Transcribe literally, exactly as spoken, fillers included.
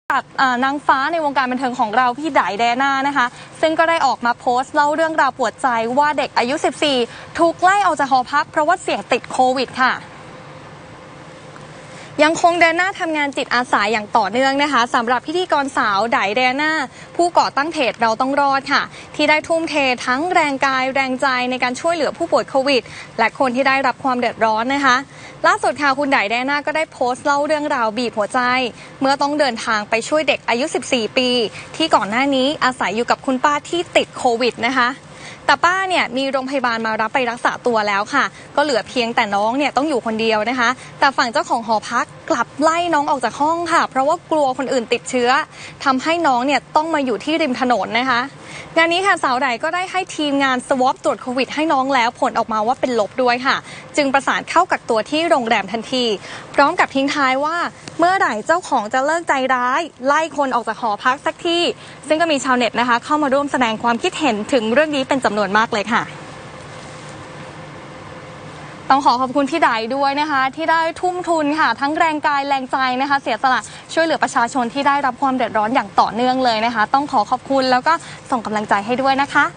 ตัดนางฟ้าในวงการบันเทิงของเราพี่ไดแดน่านะคะซึ่งก็ได้ออกมาโพสต์เล่าเรื่องราวปวดใจว่าเด็กอายุสิบสี่ถูกไล่ออกจากหอพักเพราะว่าเสี่ยงติดโควิดค่ะยังคงเดินหน้าทำงานจิตอาสาอย่างต่อเนื่องนะคะสำหรับพิธีกรสาวไดแดน่าผู้ก่อตั้งเพจเราต้องรอดค่ะที่ได้ทุ่มเททั้งแรงกายแรงใจในการช่วยเหลือผู้ป่วยโควิดและคนที่ได้รับความเดือดร้อนนะคะล่าสุดค่ะคุณไดแดน่าก็ได้โพสต์เล่าเรื่องราวบีบหัวใจเมื่อต้องเดินทางไปช่วยเด็กอายุสิบสี่ปีที่ก่อนหน้านี้อาศัยอยู่กับคุณป้าที่ติดโควิดนะคะแต่ป้าเนี่ยมีโรงพยาบาลมารับไปรักษาตัวแล้วค่ะก็เหลือเพียงแต่น้องเนี่ยต้องอยู่คนเดียวนะคะแต่ฝั่งเจ้าของหอพักกลับไล่น้องออกจากห้องค่ะเพราะว่ากลัวคนอื่นติดเชื้อทำให้น้องเนี่ยต้องมาอยู่ที่ริมถนนนะคะงานนี้ค่ะสาวไดก็ได้ให้ทีมงานสวอปตรวจโควิดให้น้องแล้วผลออกมาว่าเป็นลบด้วยค่ะจึงประสานเข้ากักตัวที่โรงแรมทันทีพร้อมกับทิ้งท้ายว่าเมื่อไหร่เจ้าของจะเลิกใจร้ายไล่คนออกจากหอพักสักทีซึ่งก็มีชาวเน็ตนะคะเข้ามาร่วมแสดงความคิดเห็นถึงเรื่องนี้เป็นจำนวนมากเลยค่ะต้องขอขอบคุณพี่ไดด้วยนะคะที่ได้ทุ่มทุนค่ะทั้งแรงกายแรงใจนะคะเสียสละช่วยเหลือประชาชนที่ได้รับความเดือดร้อนอย่างต่อเนื่องเลยนะคะต้องขอขอบคุณแล้วก็ส่งกำลังใจให้ด้วยนะคะ